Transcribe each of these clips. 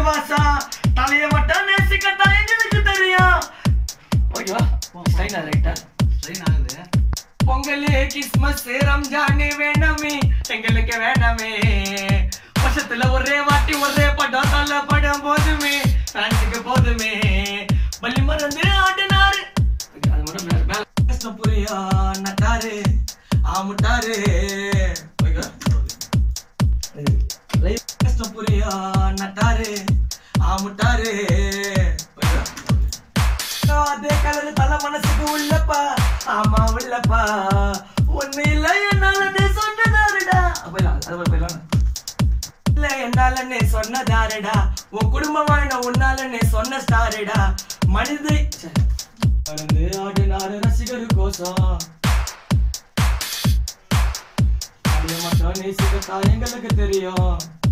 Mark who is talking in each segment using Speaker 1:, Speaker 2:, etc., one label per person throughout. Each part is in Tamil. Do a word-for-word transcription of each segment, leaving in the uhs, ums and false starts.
Speaker 1: வாசா தலைய மட்டும் நேசிக்கத்தான் எங்களுக்கு தெரியும். ஓகேவா ஸ்டைனா ரைட்டா
Speaker 2: ஸ்டைன் ஆகுது.
Speaker 1: பொங்கல் கிறிஸ்மஸ் ரம்ஜான் வேணாமே எங்களுக்கு வேணாமே வருஷத்துல ஒரே வாட்டி ஒரே படம் தள்ள படம் போதுமே ஃபேன்ஸுக்கு போதுமே பள்ளி மறந்து ஆடினாரு அது மட்டும் மேல கஷ்டம் புரியா நட்டாரு ஆமுட்டாரு கஷ்டம் புரியா நட்டாரு ஆமுட்டாரு அதே கலரு தலை மனசுக்கு உள்ளப்பா ஆமா உள்ளப்பா ஒண்ணு இல்ல என்னால சொன்னதாருடா இல்ல என்னால சொன்னதாருடா உன் குடும்பமான உன்னால சொன்ன ஸ்டாருடா மனித ஆடினாரு ரசிகரு கோசம் அடிய மட்டும் நேசிக்கத்தா எங்களுக்கு தெரியும்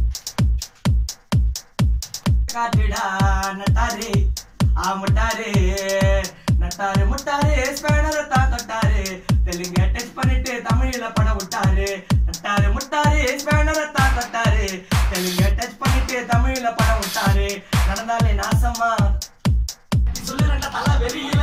Speaker 1: காட்டுடா நட்டாரு ஆமுட்டாரு நட்டாரு முட்டாரு ஸ்பேனரை தான் தொட்டாரு தெலுங்க டச் பண்ணிட்டு தமிழ்ல படம் விட்டாரு நட்டாரு முட்டாரு ஸ்பேனரை தான் தொட்டாரு தெலுங்க டச் பண்ணிட்டு தமிழ்ல படம் விட்டாரு நடந்தாலே நாசமா சொல்லுறேன்டா தலை வெறி